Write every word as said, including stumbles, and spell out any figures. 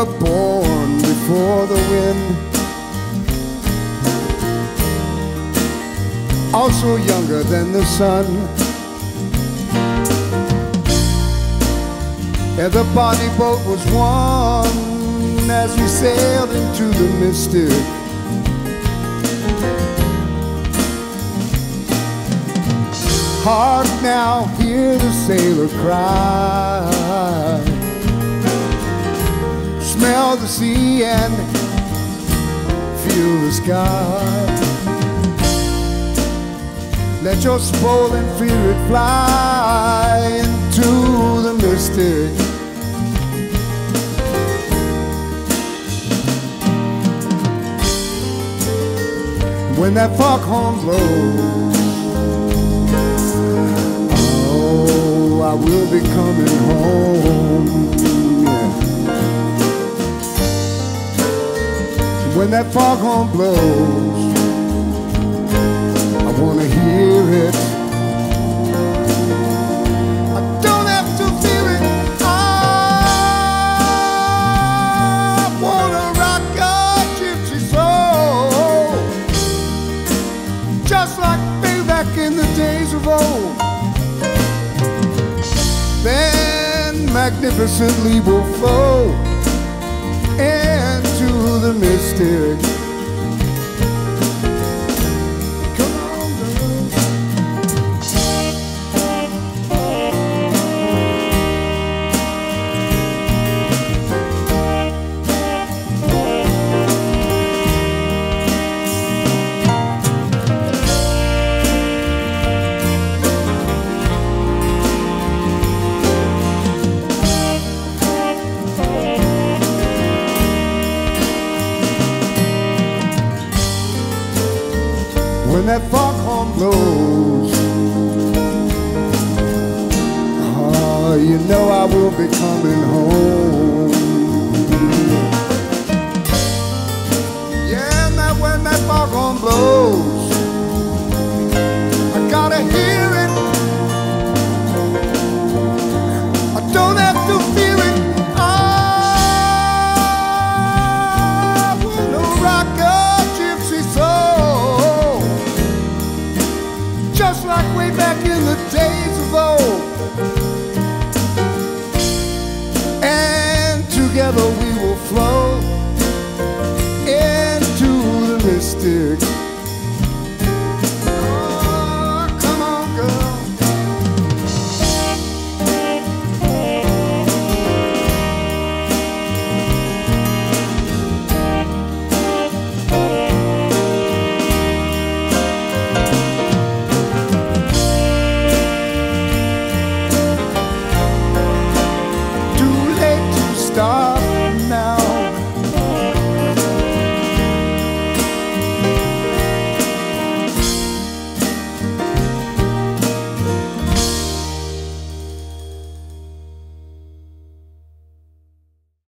were born before the wind, also younger than the sun. And the body boat was one as we sailed into the mystic. Hark now, hear the sailor cry, smell the sea and feel the sky. Let your swollen spirit fly into the mystic. When that foghorn blows, oh, I will be coming home. Yeah. When that foghorn blows, I wanna hear it. I don't have to feel it. I wanna rock a gypsy soul, just like way back in the days of old. Then magnificently will flow into the mystic. When that foghorn blows, oh, you know I will be coming home. Yeah, and that when that foghorn blows, I gotta hear it. I don't have to feel it. I wanna rock a gypsy soul, just like way back in the days of old. And together we